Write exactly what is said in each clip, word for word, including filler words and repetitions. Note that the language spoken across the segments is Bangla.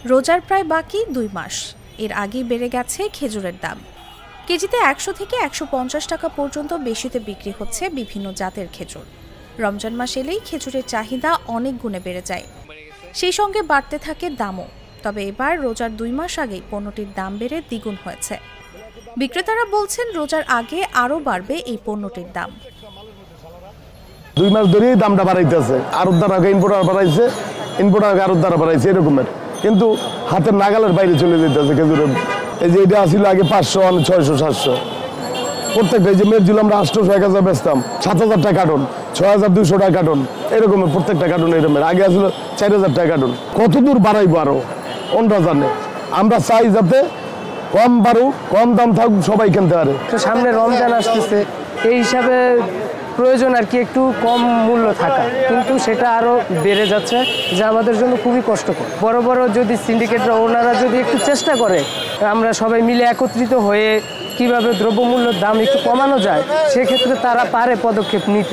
রোজার প্রায় বাকি দুই মাস। এর আগেই বেড়ে গেছে খেজুরের দাম। কেজিতে একশো থেকে একশো পঞ্চাশ টাকা পর্যন্ত বেশিতে বিক্রি হচ্ছে বিভিন্ন জাতের খেজুর। রমজান মাস এলেই খেজুরের চাহিদা অনেক গুণে বেড়ে যায়, সেই সঙ্গে বাড়তে থাকে দামও। তবে এবার রোজার দুই মাস আগেই পণ্যটির দাম বেড়ে দ্বিগুণ হয়েছে। বিক্রেতারা বলছেন রোজার আগে আরও বাড়বে এই পণ্যটির দাম। দুই মাস ধরেই দামটা বাড়াইতেছে, আরো দ্বারা ইম্পোর্টার বাড়াইছে, ইম্পোর্টার আরো দ্বারা বাড়াইছে এরকমের, কিন্তু হাতের নাগালের বাইরে চলে যেতেছে খেজুরের। এই যে এটা আসলে আগে পাঁচশো ছয়শো সাতশো প্রত্যেকটা, এই যে মেরজুল আমরা আটশোশো এক হাজার বেচতাম, সাত হাজার টাকা কার্টন, ছয় হাজার দুইশো টাকা কার্টন, এরকমের প্রত্যেকটা কার্টন এরকমের। আগে আসলে চার হাজার টাকা কার্টন। কত দূর বাড়াইবো আরো অন্যরা জানে। আমরা চাই যাতে কম বাড়ুক, কম দাম থাকুক, সবাই কিনতে পারে। সামনে রমজান আসতেছে, এই হিসাবে প্রয়োজন আর কি একটু কম মূল্য থাকা, কিন্তু সেটা আরো বেড়ে যাচ্ছে, যা আমাদের জন্য খুবই কষ্টকর। বড় বড় যদি সিন্ডিকেটরা ওনারা যদি একটু চেষ্টা করে, আমরা সবাই মিলে একত্রিত হয়ে কিভাবে দ্রব্যমূল্যের দাম একটু কমানো যায়, সেক্ষেত্রে তারা পারে পদক্ষেপ নিতে।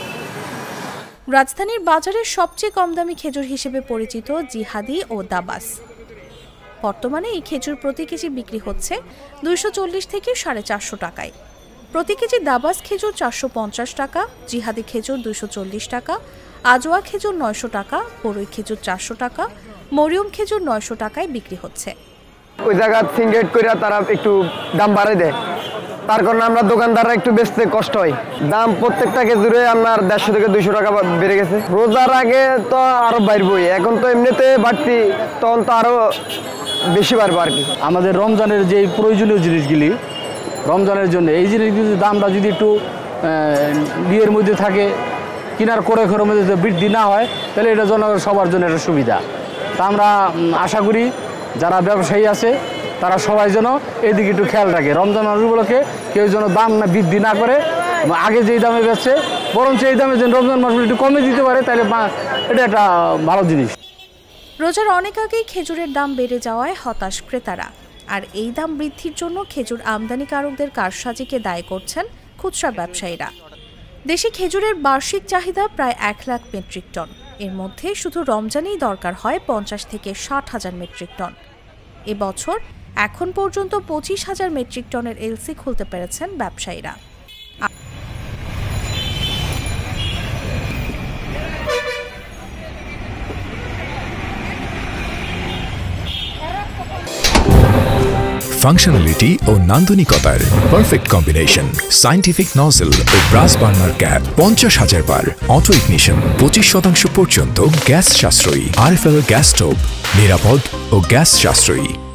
রাজধানীর বাজারের সবচেয়ে কম দামি খেজুর হিসেবে পরিচিত জিহাদি ও দাবাস। বর্তমানে এই খেজুর প্রতি কেজি বিক্রি হচ্ছে দুইশো চল্লিশ থেকে সাড়ে চারশো টাকায়। প্রতি কেজি দাবাস খেজুর চারশো পঞ্চাশ টাকা, জিহাদি খেজুর দুইশো চল্লিশ টাকা, আজোয়া খেজুর নয়শো টাকা, বড়ই খেজুর চারশো টাকা, মরিয়ম খেজুর নয়শো টাকায় বিক্রি হচ্ছে। ওই জায়গা সিন্ডিকেট করে তারা একটু দাম বাড়াই দেয়, তার কারণে আমরা দোকানদাররা একটু বেচতে কষ্ট হয়। দাম প্রত্যেকটা খেজুরে আপনার দেড়শো থেকে দুইশো টাকা বেড়ে গেছে। রোজার আগে তো আরো বাড়বই, এখন তো এমনিতে বাড়তি, তখন তো আরো বেশি বাড়বো আর কি। আমাদের রমজানের যে প্রয়োজনীয় জিনিসগুলি, রমজানের জন্য এই জিনিসগুলির দামটা যদি একটু বিয়ের মধ্যে থাকে, কেনার করে ঘরের মধ্যে বৃদ্ধি না হয়, তাহলে এটা জন্য সবার জন্য একটা সুবিধা। তা আমরা আশা করি যারা ব্যবসায়ী আছে তারা সবাই যেন এদিকে একটু খেয়াল রাখে। রমজান মাস উপলক্ষে কেউ যেন দাম না বৃদ্ধি না করে, আগে যেই দামে বেচছে বরঞ্চ এই দামে যেন রমজান মাস একটু কমে দিতে পারে, তাহলে এটা একটা ভালো জিনিস। রোজার অনেক আগেই খেজুরের দাম বেড়ে যাওয়ায় হতাশ ক্রেতারা। আর এই দাম বৃদ্ধির জন্য খেজুর আমদানিকারকদের কারসাজিকে দায়ী করছেন খুচরা ব্যবসায়ীরা। দেশে খেজুরের বার্ষিক চাহিদা প্রায় এক লাখ মেট্রিক টন। এর মধ্যে শুধু রমজানেই দরকার হয় পঞ্চাশ থেকে ষাট হাজার মেট্রিক টন। এবছর এখন পর্যন্ত পঁচিশ হাজার মেট্রিক টনের এলসি খুলতে পেরেছেন ব্যবসায়ীরা। ফাংশনালিটি ও নান্দনিকতার পারফেক্ট কম্বিনেশন, সায়েন্টিফিক নজল ও ব্রাস বার্নার ক্যাপ, পঞ্চাশ হাজার বার অটো ইগনিশন, পঁচিশ শতাংশ পর্যন্ত গ্যাস সাশ্রয়ী, আর এফ এল গ্যাস স্টোভ, নিরাপদ ও গ্যাস সাশ্রয়ী।